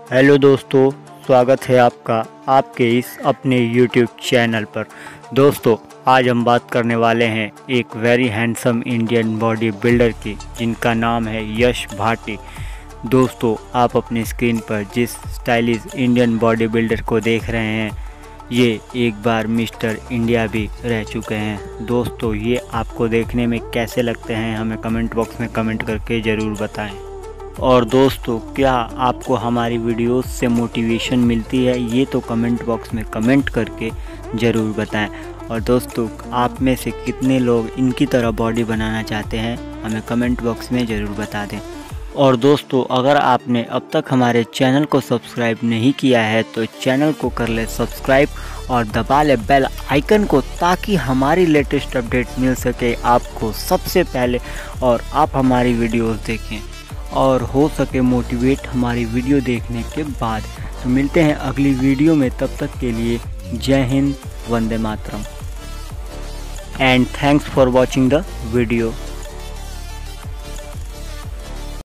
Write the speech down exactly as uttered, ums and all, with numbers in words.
Hello दोस्तों, स्वागत है आपका आपके इस अपने यूट्यूब चैनल पर। दोस्तों, आज हम बात करने वाले हैं एक very handsome Indian bodybuilder की, जिनका नाम है यश भाटी। दोस्तों, आप अपनी स्क्रीन पर जिस स्टाइलिश इंडियन बॉडी बिल्डर को देख रहे हैं, ये एक बार मिस्टर इंडिया भी रह चुके हैं। दोस्तों, ये आपको देखने में कैसे लगते हैं, हमें कमेंट बॉक्स में कमेंट करके ज़रूर बताएं। और दोस्तों, क्या आपको हमारी वीडियोस से मोटिवेशन मिलती है, ये तो कमेंट बॉक्स में कमेंट करके ज़रूर बताएं। और दोस्तों, आप में से कितने लोग इनकी तरह बॉडी बनाना चाहते हैं, हमें कमेंट बॉक्स में ज़रूर बता दें। और दोस्तों, अगर आपने अब तक हमारे चैनल को सब्सक्राइब नहीं किया है तो चैनल को कर ले सब्सक्राइब और दबा ले बेल आइकन को, ताकि हमारी लेटेस्ट अपडेट मिल सके आपको सबसे पहले और आप हमारी वीडियोस देखें और हो सके मोटिवेट हमारी वीडियो देखने के बाद। तो मिलते हैं अगली वीडियो में, तब तक के लिए जय हिंद, वंदे मातरम and thanks for watching the video.